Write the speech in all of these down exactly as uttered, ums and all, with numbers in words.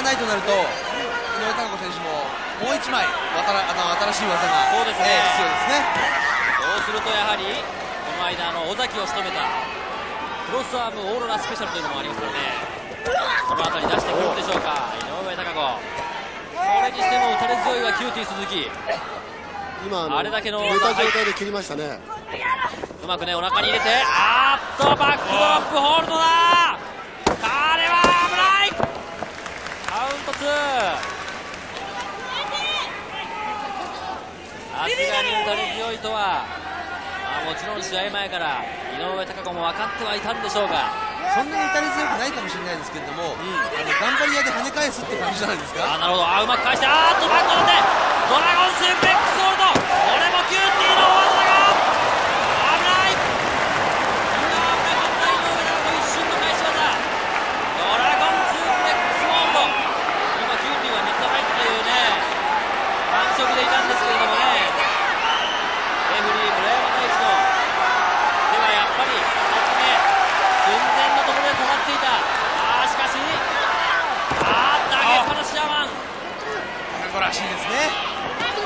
らないとなると井上貴子選手ももういちまいわたらあの新しい技がそうですね、 えー必要ですね。 そうするとやはりこの間の尾崎を仕留めたクロスアームオーロラスペシャルというのもありますからね、この辺り出してくるんでしょうか井上貴子。それにしても打たれ強いはキューティー鈴木。 今あのあれだけの寝た状態で切りましたね。 うまくねお腹に入れて、あーっとバックドロップホールドだ。彼は危ない。カウントツー。さすがに打たれ強いとは、まあ、もちろん試合前から井上貴子も分かってはいたんでしょうが、 そんなに打たれ強くないかもしれないですけれども、うん、あの頑張り屋で跳ね返すって感じじゃないですか。 あなるほど、あうまく返して、あーっとバック取ってドラゴンスープレックスホールド、これもキューティーの大技が危ない。今危なかった井上貴子、一瞬の返し技、ドラゴンスープレックスホールド。今キューティーはミッドライトというね感触でいたんですけれどもね、レフリー村山大地のではやっぱりひとつめ寸前のところで止まっていた。あーしかし、あー投げっぱなしアマン、 貴子らしいですね。 スープ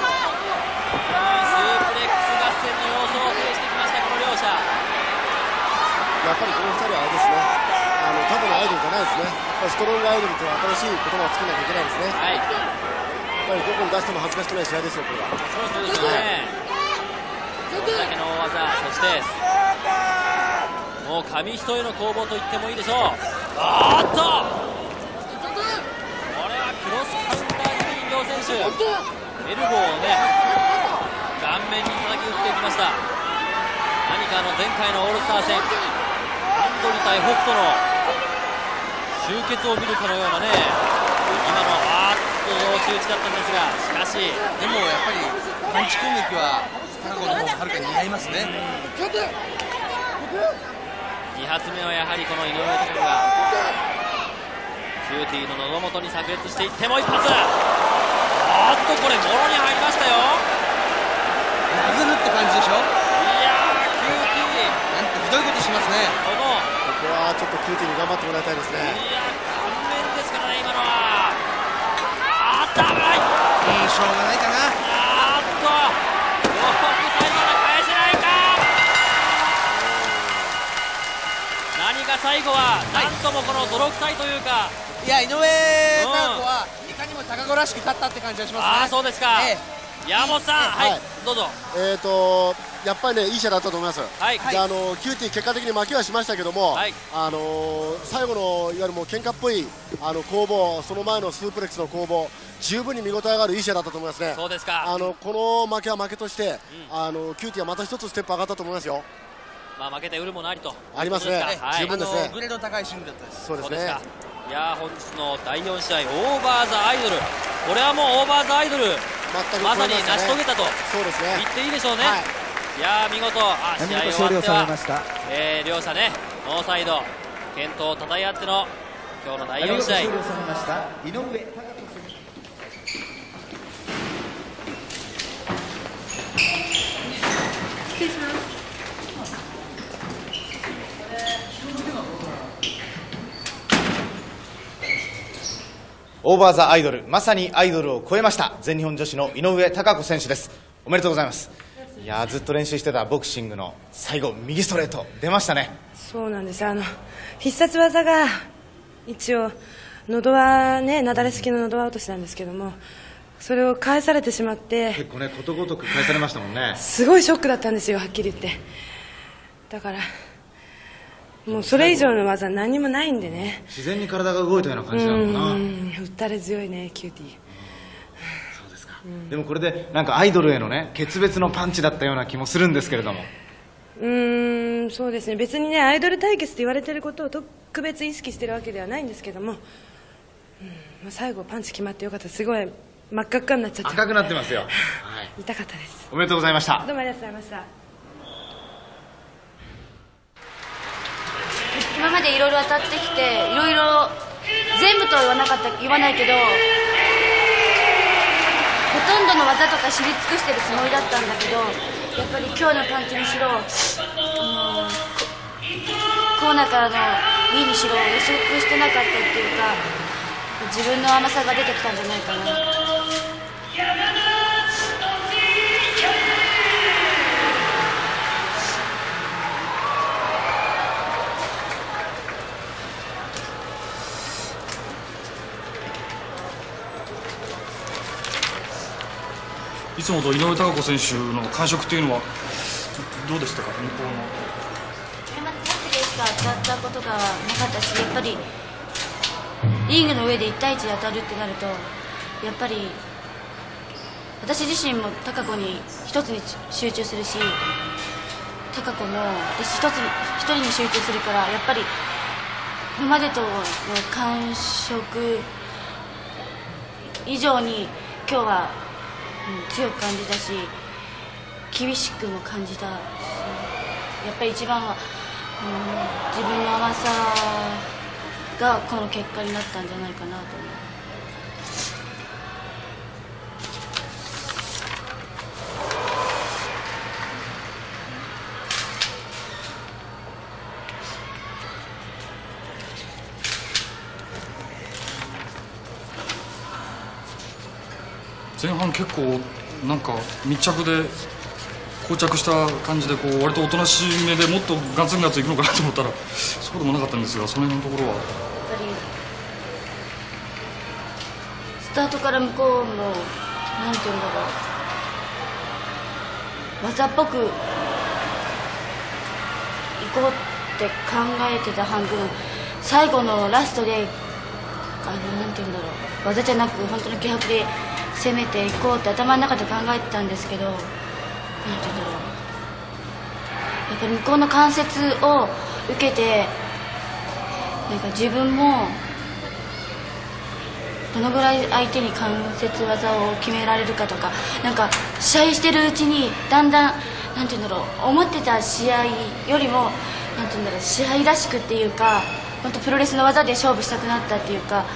レックス合戦の様相を呈してきましたこの両者。 やっぱりこのふたりはあれですね、あのただのアイドルじゃないですね。やっぱりストロングアイドルという新しい言葉を作らなきゃいけないですね。 はい、 やっぱりどこに出しても恥ずかしくない試合ですよこれは。 そうそうですよね、これだけの大技、そしてもう紙一重の攻防と言ってもいいでしょう。あーっとこれはクロスカウンター気味に両選手エルボーをね顔面に叩き打っていきました。何かあの前回のオールスター戦アンドリ対北斗の集結を見るかのようなね、今のあーっと同士打ちだったんですが、しかしでもやっぱりパンチ攻撃は貴子の方がはるかに似合いますね。 に発目はやはりこの井上貴子がキューティーの喉元に炸裂していって、もう一発、あーっとこれもろに入りましたよ。 殴るって感じでしょ。 いやーキューティーなんてひどいことしますね。 このここはちょっとキューティーに頑張ってもらいたいですね。 いや顔面ですからね今のは。あーっと危ない。 うん、しょうがないかな。 あーっとよく最後まで返せないか。何か最後はなんともこの泥臭いというか、 いや井上貴子はいかにも貴子らしく勝ったって感じがしますね。 ああそうですか、 ええ、 山本さん、はい、 はいどうぞ。 えーとやっぱりねいい試合だったと思います。 はいであのキューティー結果的に負けはしましたけども、 はい、 あの最後のいわゆるもう喧嘩っぽいあの攻防、その前のスープレックスの攻防、十分に見応えがあるいい試合だったと思いますね。 そうですか。 あのこの負けは負けとして、 うん、 あのキューティーはまた一つステップ上がったと思いますよ。 まあ負けて売るものありとありますね、 はい、 十分ですね。 グレードの高いシングルだったです。 そうですね。 そうですか。いやー本日のだいよん試合オーバーザアイドル、これはもうオーバーザアイドルまさに成し遂げたとそうですね言っていいでしょうね。 はい、 いやー見事、あ試合終わっては、えー、両者ねノーサイド健闘をたたえ合っての今日のだいよん試合。 オーバーザアイドル、まさにアイドルを超えました全日本女子の井上貴子選手です。おめでとうございます。いやずっと練習してたボクシングの最後右ストレート出ましたね。 そうなんです、あの必殺技が一応喉輪ね、なだれ式の喉輪落としなんですけども、それを返されてしまって結構ねことごとく返されましたもんね。 すごいショックだったんですよ、はっきり言って。だからもうそれ以上の技何もないんでね、 自然に体が動いたような感じなのかな。 うん打たれ強いねキューティー。 そうですか、うん、でもこれでなんかアイドルへのね決別のパンチだったような気もするんですけれども。 うーんそうですね、別にねアイドル対決と言われてることを特別意識してるわけではないんですけども、うんまあ、最後パンチ決まってよかった。すごい真っ赤っかになっちゃって赤くなってますよ、はい、 痛かったです。 おめでとうございました。 どうもありがとうございました。 今までいろいろ当たってきて、いろいろ全部とは言わなかった言わないけど、ほとんどの技とか知り尽くしてるつもりだったんだけど、やっぱり今日のパンチにしろ、あのコーナーからの B にしろ予測してなかったっていうか、 自分の甘さが出てきたんじゃないかな。 いつもと井上貴子選手の感触というのはどうでしたか、日本の。 これまでタッチでしか当たったことがなかったし、やっぱりリングの上でいち対いちで当たるってなると、やっぱり私自身も貴子に一つに集中するし、貴子も私一つに一人に集中するから、やっぱりこれまでとの感触以上に今日は、うん、強く感じたし、厳しくも感じたし、やっぱり一番は、うん、自分の甘さがこの結果になったんじゃないかなと思う。 前半結構なんか密着で膠着した感じで、こう割とおとなしめでもっとガツンガツンいくのかなと思ったらそうでもなかったんですが、その辺のところは。 やっぱりスタートから向こうもなんていうんだろう、技っぽくいこうって考えてた半分、最後のラストであのなんていうんだろう、技じゃなく本当に気迫で攻めていこうって頭の中で考えてたんですけど、なんていうんだろう、やっぱり向こうの関節を受けて、なんか自分もどのぐらい相手に関節技を決められるかとか、なんか試合してるうちにだんだんなんていうんだろう、思ってた試合よりもなんていうんだろう、試合らしくっていうか、本当プロレスの技で勝負したくなったっていうか、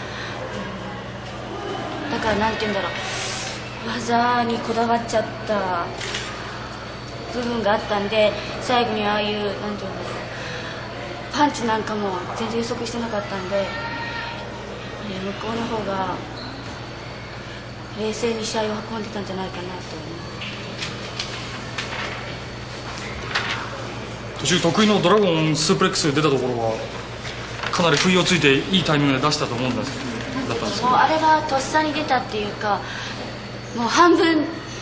だからなんていうんだろう、技にこだわっちゃった部分があったんで、最後にああいうなんていうんだろう、パンチなんかも全然予測してなかったんで、向こうの方が冷静に試合を運んでたんじゃないかなと思う。 途中得意のドラゴンスープレックスで出たところはかなり不意をついていいタイミングで出したと思うんですだったんですけど、 もうあれはとっさに出たっていうか、もう半分うーん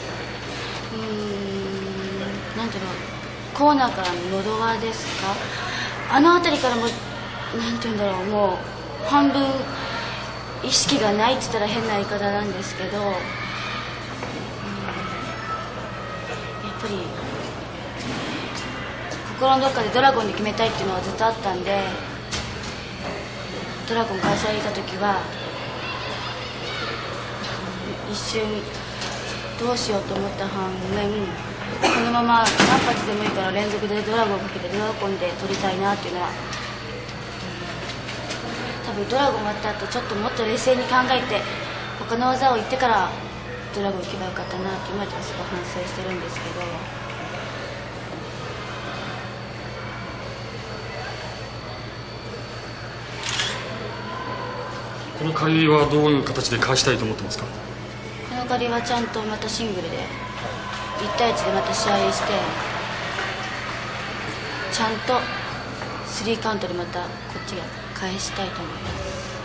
なんていうの、コーナーからのど輪ですか、あの辺りからもなんていうんだろう、もう半分意識がないって言ったら変な言い方なんですけど、うん、やっぱり心のどっかでドラゴンで決めたいっていうのはずっとあったんで、ドラゴン開催した時は一瞬どうしようと思った反面、このまま何発でもいいから連続でドラゴンをかけてドラゴンで取りたいなっていうのは、多分ドラゴン終わった後ちょっともっと冷静に考えて他の技を言ってからドラゴン行けばよかったなって今ではすごい反省してるんですけど、 この借りはどういう形で返したいと思ってますか。 この借りはちゃんとまたシングルでいち対いちでまた試合して、ちゃんとスリーカウントでまたこっちが返したいと思います。